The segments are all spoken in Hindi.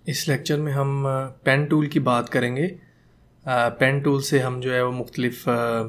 इस लेक्चर में हम पेन टूल की बात करेंगे। पेन टूल से हम जो है वो मुख्तलिफ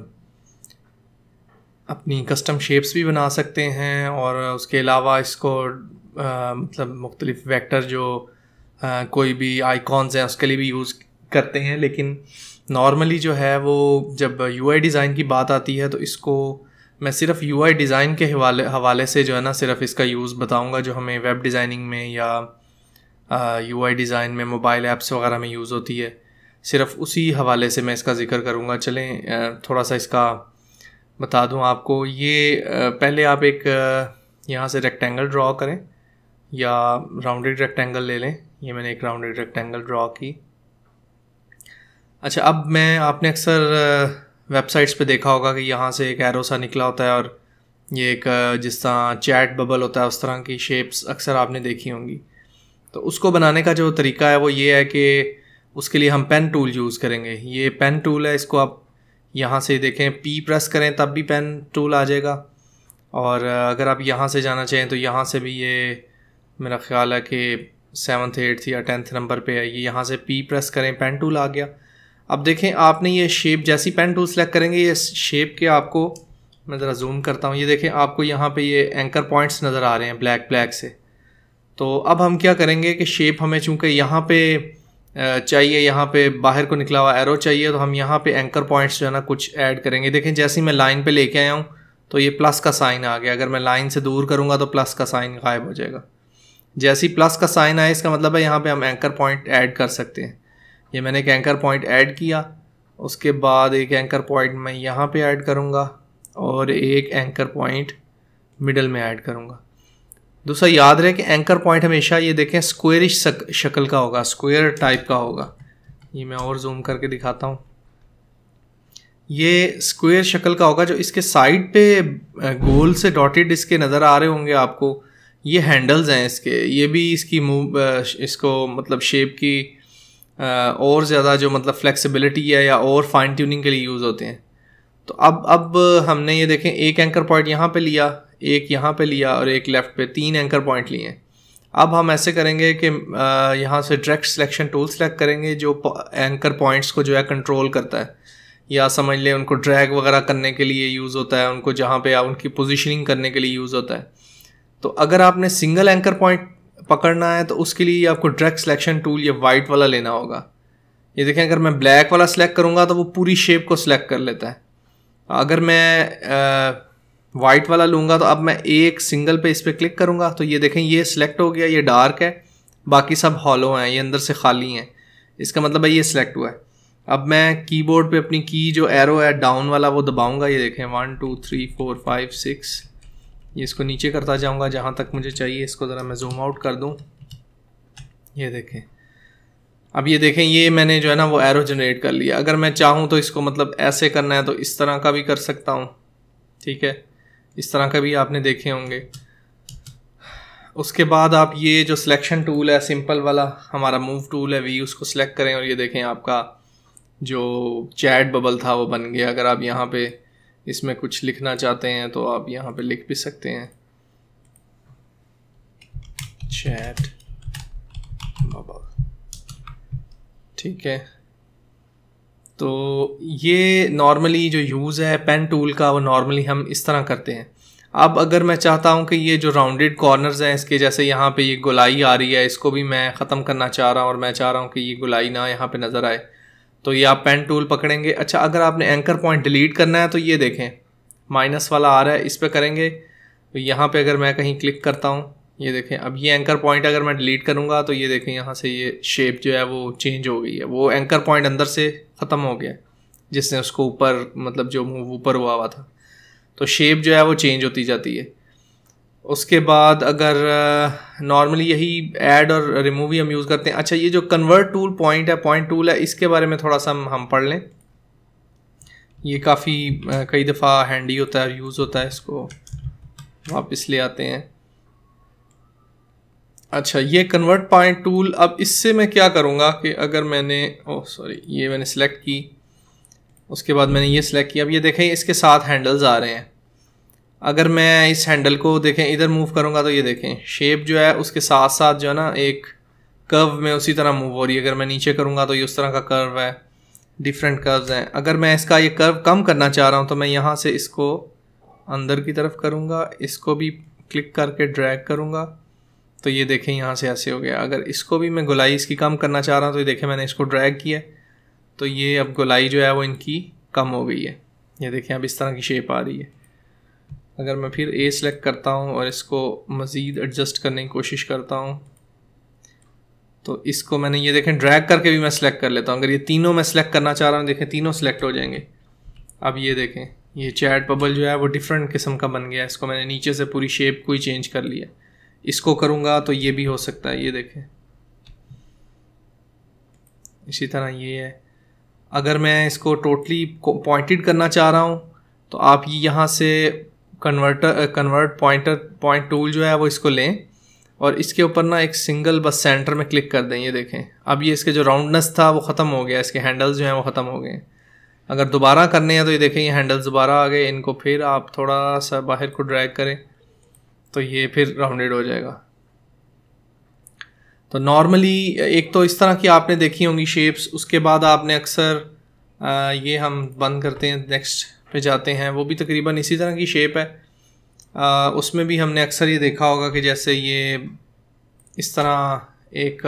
अपनी कस्टम शेप्स भी बना सकते हैं और उसके अलावा इसको मतलब मुख्तलिफ वेक्टर जो कोई भी आइकॉन्स हैं उसके लिए भी यूज़ करते हैं। लेकिन नॉर्मली जो है वो जब यूआई डिज़ाइन की बात आती है तो इसको मैं सिर्फ यूआई डिज़ाइन के हवाले से जो है ना सिर्फ इसका यूज़ बताऊंगा, जो हमें वेब डिज़ाइनिंग में या यूआई डिज़ाइन में मोबाइल ऐप्स वगैरह में यूज़ होती है। सिर्फ उसी हवाले से मैं इसका ज़िक्र करूँगा। चलें थोड़ा सा इसका बता दूँ आपको। ये पहले आप एक यहाँ से रेक्टेंगल ड्रॉ करें या राउंडेड रेक्टेंगल ले लें। ये मैंने एक राउंडेड रेक्टेंगल ड्रॉ की। अच्छा, अब आपने अक्सर वेबसाइट्स पे देखा होगा कि यहाँ से एक एरो सा निकला होता है और ये एक जिस तरह चैट बबल होता है उस तरह की शेप्स अक्सर आपने देखी होंगी। तो उसको बनाने का जो तरीका है वो ये है कि उसके लिए हम पेन टूल यूज़ करेंगे। ये पेन टूल है, इसको आप यहाँ से देखें पी प्रेस करें तब भी पेन टूल आ जाएगा। और अगर आप यहाँ से जाना चाहें तो यहाँ से भी ये मेरा ख़्याल है कि 7th 8th या 10th नंबर पे है। ये यहाँ से पी प्रेस करें, पेन टूल आ गया। अब देखें आपने ये शेप जैसी पेन टूल सेलेक्ट करेंगे, ये शेप के आपको मैं ज़रा जूम करता हूँ। ये देखें आपको यहाँ पे ये एंकर पॉइंट्स नज़र आ रहे हैं ब्लैक से। तो अब हम क्या करेंगे कि शेप हमें चूँकि यहाँ पे चाहिए, यहाँ पे बाहर को निकला हुआ एरो चाहिए, तो हम यहाँ पे एंकर पॉइंट्स जो है ना कुछ ऐड करेंगे। देखें जैसे ही मैं लाइन पे लेके आया हूँ तो ये प्लस का साइन आ गया। अगर मैं लाइन से दूर करूँगा तो प्लस का साइन गायब हो जाएगा। जैसे ही प्लस का साइन आया इसका मतलब है यहाँ पे हम एंकर पॉइंट ऐड कर सकते हैं। ये मैंने एक एंकर पॉइंट ऐड किया, उसके बाद एक एंकर पॉइंट मैं यहाँ पे ऐड करूँगा और एक एंकर पॉइंट मिडल में ऐड करूँगा। दूसरा याद रहे कि एंकर पॉइंट हमेशा ये देखें स्क्वायरिश शक्ल का होगा, स्क्वायर टाइप का होगा। ये मैं और जूम करके दिखाता हूँ। ये स्क्वायर शक्ल का होगा। जो इसके साइड पे गोल से डॉटेड इसके नज़र आ रहे होंगे आपको, ये हैंडल्स हैं इसके। ये भी इसकी इसको मतलब शेप की और ज़्यादा जो मतलब फ्लेक्सिबिलिटी है या और फाइन ट्यूनिंग के लिए यूज़ होते हैं। तो अब हमने ये देखें एक एंकर पॉइंट यहाँ पे लिया, एक यहाँ पे लिया और एक लेफ़्ट पे, 3 एंकर पॉइंट लिए हैं। अब हम ऐसे करेंगे कि यहाँ से डायरेक्ट सिलेक्शन टूल सेलेक्ट करेंगे जो एंकर पॉइंट्स को जो है कंट्रोल करता है, या समझ लें उनको ड्रैग वगैरह करने के लिए यूज़ होता है, उनको जहाँ पे उनकी पोजीशनिंग करने के लिए यूज़ होता है। तो अगर आपने सिंगल एंकर पॉइंट पकड़ना है तो उसके लिए आपको डायरेक्ट सिलेक्शन टूल ये वाइट वाला लेना होगा। ये देखें अगर मैं ब्लैक वाला सिलेक्ट करूँगा तो वो पूरी शेप को सिलेक्ट कर लेता है। अगर मैं वाइट वाला लूँगा तो अब मैं एक सिंगल पे इस पर क्लिक करूँगा तो ये देखें ये सिलेक्ट हो गया, ये डार्क है, बाकी सब हॉलो हैं, ये अंदर से खाली हैं। इसका मतलब है ये सिलेक्ट हुआ है। अब मैं कीबोर्ड पे अपनी की जो एरो है डाउन वाला वो दबाऊँगा। ये देखें 1 2 3 4 5 6, ये इसको नीचे करता जाऊँगा जहाँ तक मुझे चाहिए। इसको ज़रा मैं जूम आउट कर दूँ। ये देखें अब ये देखें ये मैंने जो है ना वो एरो जनरेट कर लिया। अगर मैं चाहूँ तो इसको मतलब ऐसे करना है तो इस तरह का भी कर सकता हूँ, ठीक है। इस तरह का भी आपने देखे होंगे। उसके बाद आप ये जो सिलेक्शन टूल है सिंपल वाला हमारा मूव टूल है वी, उसको सिलेक्ट करें और ये देखें आपका जो चैट बबल था वो बन गया। अगर आप यहाँ पे इसमें कुछ लिखना चाहते हैं तो आप यहाँ पे लिख भी सकते हैं चैट बबल, ठीक है। तो ये नॉर्मली जो यूज़ है पेन टूल का वो नॉर्मली हम इस तरह करते हैं। अब अगर मैं चाहता हूँ कि ये जो राउंडेड कॉर्नर्स हैं इसके, जैसे यहाँ पे ये गोलाई आ रही है, इसको भी मैं ख़त्म करना चाह रहा हूँ और मैं चाह रहा हूँ कि ये गोलाई ना यहाँ पे नज़र आए, तो ये आप पेन टूल पकड़ेंगे। अच्छा, अगर आपने एंकर पॉइंट डिलीट करना है तो ये देखें माइनस वाला आ रहा है, इस पर करेंगे तो यहाँ पे अगर मैं कहीं क्लिक करता हूँ, ये देखें अब ये एंकर पॉइंट अगर मैं डिलीट करूँगा तो ये देखें यहाँ से ये शेप जो है वो चेंज हो गई है। वो एंकर पॉइंट अंदर से ख़त्म हो गया जिसने उसको ऊपर मतलब जो मूव ऊपर हुआ था, तो शेप जो है वो चेंज होती जाती है। उसके बाद अगर नॉर्मली यही ऐड और रिमूव ही हम यूज़ करते हैं। अच्छा, ये जो कन्वर्ट टूल पॉइंट टूल है इसके बारे में थोड़ा सा हम पढ़ लें। ये काफ़ी कई दफ़ा हैंडी होता है, यूज़ होता है। इसको वापस ले आते हैं। अच्छा, ये कन्वर्ट पॉइंट टूल, अब इससे मैं क्या करूँगा कि अगर मैंने ये मैंने सेलेक्ट की, उसके बाद मैंने ये सिलेक्ट किया। अब ये देखें इसके साथ हैंडल्स आ रहे हैं। अगर मैं इस हैंडल को देखें इधर मूव करूँगा तो ये देखें शेप जो है उसके साथ साथ जो है ना एक कर्व में उसी तरह मूव हो रही है। अगर मैं नीचे करूँगा तो ये उस तरह का कर्व है, डिफरेंट कर्व्स हैं। अगर मैं इसका ये कर्व कम करना चाह रहा हूँ तो मैं यहाँ से इसको अंदर की तरफ करूँगा, इसको भी क्लिक करके ड्रैग करूँगा तो ये देखें यहाँ से ऐसे हो गया। अगर इसको भी मैं गोलाई इसकी कम करना चाह रहा हूँ तो ये देखें मैंने इसको ड्रैग किया तो ये अब गोलाई जो है वो इनकी कम हो गई है। ये देखें अब इस तरह की शेप आ रही है। अगर मैं फिर ए सिलेक्ट करता हूँ और इसको मज़ीद एडजस्ट करने की कोशिश करता हूँ तो इसको मैंने ये देखें ड्रैग करके भी मैं सिलेक्ट कर लेता हूँ। अगर ये तीनों मैं सिलेक्ट करना चाह रहा हूँ, देखें तीनों सिलेक्ट हो जाएंगे। अब ये देखें ये चैट बबल जो है वो डिफरेंट किस्म का बन गया। इसको मैंने नीचे से पूरी शेप को ही चेंज कर लिया। इसको करूँगा तो ये भी हो सकता है, ये देखें इसी तरह ये है। अगर मैं इसको टोटली पॉइंटेड करना चाह रहा हूँ तो आप ये यहाँ से कन्वर्ट पॉइंट टूल जो है वो इसको लें और इसके ऊपर ना एक सिंगल बस सेंटर में क्लिक कर दें। ये देखें अब ये इसके जो राउंडनेस था वो ख़त्म हो गया, इसके हैंडल्स जो हैं वो ख़त्म हो गए। अगर दोबारा करने हैं तो ये देखें ये हैंडल्स दोबारा आ गए। इनको फिर आप थोड़ा सा बाहर को ड्रैग करें तो ये फिर राउंडेड हो जाएगा। तो नॉर्मली एक तो इस तरह की आपने देखी होंगी शेप्स। उसके बाद आपने अक्सर ये हम बंद करते हैं, नेक्स्ट पे जाते हैं, वो भी तकरीबन इसी तरह की शेप है। उसमें भी हमने अक्सर ये देखा होगा कि जैसे ये इस तरह एक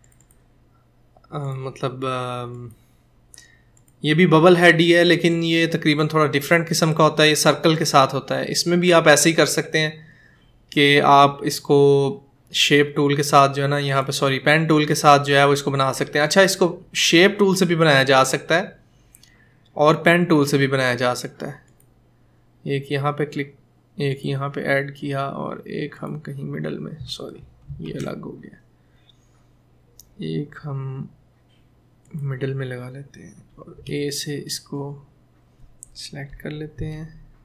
मतलब ये भी बबल हेड ही है लेकिन ये तकरीबन थोड़ा डिफरेंट किस्म का होता है। ये सर्कल के साथ होता है। इसमें भी आप ऐसे ही कर सकते हैं कि आप इसको शेप टूल के साथ जो है ना यहाँ पे पेन टूल के साथ जो है वो इसको बना सकते हैं। अच्छा, इसको शेप टूल से भी बनाया जा सकता है और पेन टूल से भी बनाया जा सकता है। एक यहाँ पे क्लिक, एक यहाँ पे ऐड किया और एक हम कहीं मिडल में, ये अलग हो गया, एक हम मिडल में लगा लेते हैं और ए से इसको सिलेक्ट कर लेते हैं।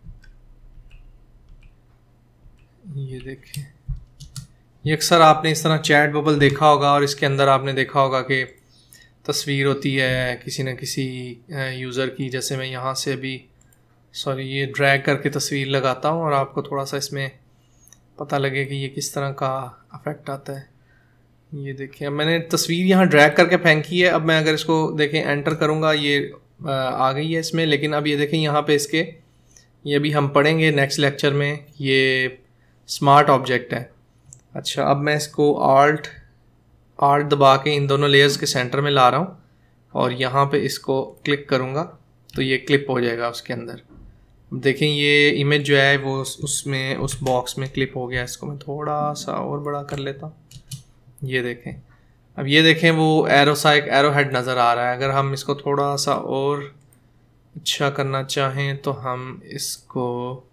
ये देखें ये अक्सर आपने इस तरह चैट बबल देखा होगा और इसके अंदर आपने देखा होगा कि तस्वीर होती है किसी न किसी यूज़र की। जैसे मैं यहाँ से अभी ये ड्रैग करके तस्वीर लगाता हूँ और आपको थोड़ा सा इसमें पता लगे कि ये किस तरह का इफ़ेक्ट आता है। ये देखिए अब मैंने तस्वीर यहाँ ड्रैग करके फेंकी है। अब मैं अगर इसको देखें एंटर करूँगा ये आ गई है इसमें। लेकिन अब ये देखें यहाँ पे इसके ये भी हम पढ़ेंगे नेक्स्ट लेक्चर में, ये स्मार्ट ऑब्जेक्ट है। अच्छा, अब मैं इसको आल्ट दबा के इन दोनों लेयर्स के सेंटर में ला रहा हूँ और यहाँ पे इसको क्लिक करूँगा तो ये क्लिप हो जाएगा उसके अंदर। देखें ये इमेज जो है वो उसमें उस बॉक्स में क्लिप हो गया। इसको मैं थोड़ा सा और बड़ा कर लेता हूँ। ये देखें अब ये देखें वो एरो हेड नज़र आ रहा है। अगर हम इसको थोड़ा सा और अच्छा करना चाहें तो हम इसको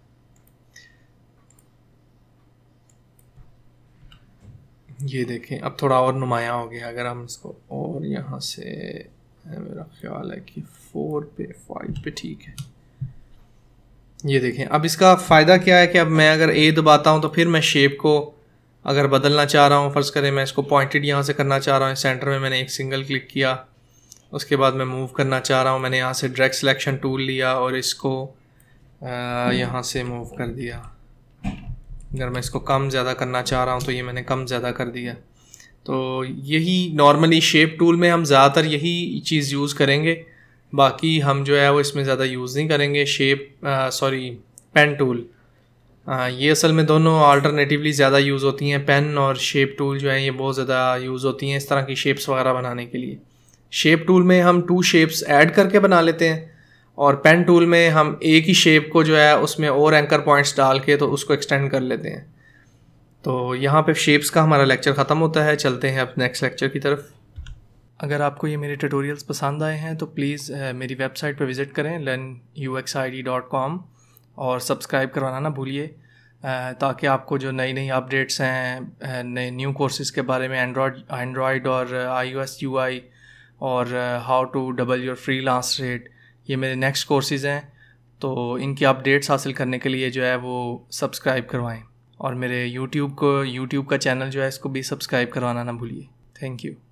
ये देखें अब थोड़ा और नुमायाँ हो गया। अगर हम इसको और यहाँ से, मेरा ख्याल है कि 4 पे 5 पे ठीक है। ये देखें अब इसका फ़ायदा क्या है कि अब मैं अगर ए दबाता हूँ तो फिर मैं शेप को अगर बदलना चाह रहा हूँ, फ़र्ज़ करें मैं इसको पॉइंटेड यहाँ से करना चाह रहा हूँ, सेंटर में मैंने एक सिंगल क्लिक किया, उसके बाद मैं मूव करना चाह रहा हूँ, मैंने यहाँ से डायरेक्ट सिलेक्शन टूल लिया और इसको यहाँ से मूव कर दिया। अगर मैं इसको कम ज़्यादा करना चाह रहा हूँ तो ये मैंने कम ज़्यादा कर दिया। तो यही नॉर्मली शेप टूल में हम ज़्यादातर यही चीज़ यूज़ करेंगे, बाकी हम जो है वो इसमें ज़्यादा यूज़ नहीं करेंगे। पेन टूल ये असल में दोनों अल्टरनेटिवली ज़्यादा यूज़ होती हैं। पेन और शेप टूल जो है ये बहुत ज़्यादा यूज़ होती हैं इस तरह की शेप्स वगैरह बनाने के लिए। शेप टूल में हम 2 शेप्स ऐड करके बना लेते हैं और पेन टूल में हम एक ही शेप को जो है उसमें और एंकर पॉइंट्स डाल के तो उसको एक्सटेंड कर लेते हैं। तो यहाँ पे शेप्स का हमारा लेक्चर ख़त्म होता है। चलते हैं अब नेक्स्ट लेक्चर की तरफ। अगर आपको ये मेरे ट्यूटोरियल्स पसंद आए हैं तो प्लीज़ मेरी वेबसाइट पर विज़िट करें learnuxid.com और सब्सक्राइब करवाना ना भूलिए, ताकि आपको जो नई अपडेट्स हैं नए न्यू कोर्सेज़ के बारे में एंड्रॉयड और iOS UI और how to double your freelance rate, ये मेरे नेक्स्ट कोर्सेज़ हैं। तो इनकी अपडेट्स हासिल करने के लिए जो है वो सब्सक्राइब करवाएं और मेरे यूट्यूब का चैनल जो है इसको भी सब्सक्राइब करवाना ना भूलिए। Thank you.